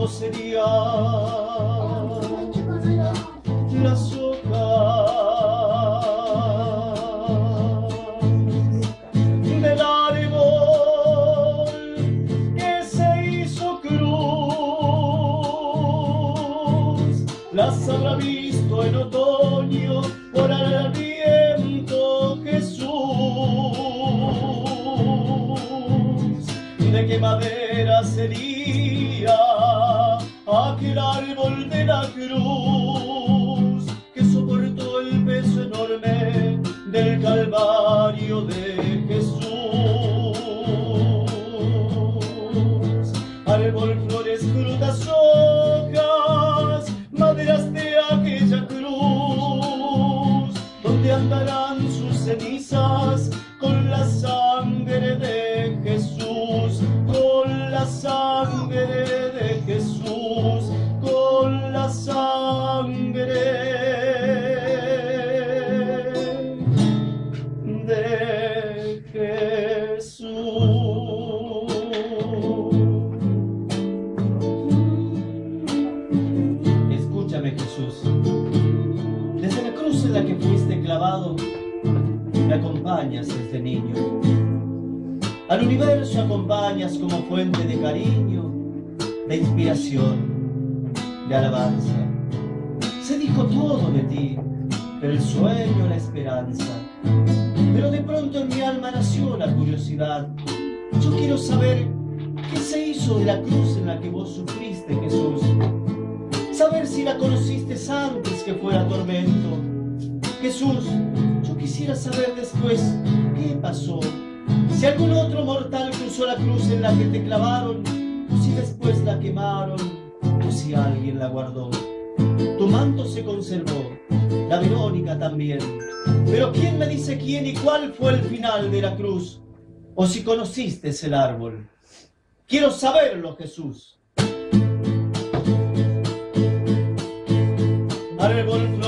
sería las hojas del árbol que se hizo cruz. Las habrá visto en otoño por el viento Jesús. ¿De qué madera sería aquel árbol de la cruz que soportó el peso enorme del Calvario de Jesús? Árbol, flores, frutas, hojas, maderas de aquella cruz, donde andarán sus cenizas con la sangre de Jesús, con la sangre de Jesús, con la sangre de Jesús. Escúchame, Jesús, desde la cruz en la que fuiste clavado, me acompañas desde niño. Al universo acompañas como fuente de cariño, de inspiración, de alabanza. Se dijo todo de ti, el sueño, la esperanza. Pero de pronto en mi alma nació la curiosidad. Yo quiero saber qué se hizo de la cruz en la que vos sufriste, Jesús. Saber si la conociste antes que fuera tormento. Jesús, yo quisiera saber después qué pasó. Si algún otro mortal cruzó la cruz en la que te clavaron, o si después la quemaron, o si alguien la guardó. Tu manto se conservó, la Verónica también. Pero ¿quién me dice quién y cuál fue el final de la cruz? O si conociste el árbol. Quiero saberlo, Jesús. Árbol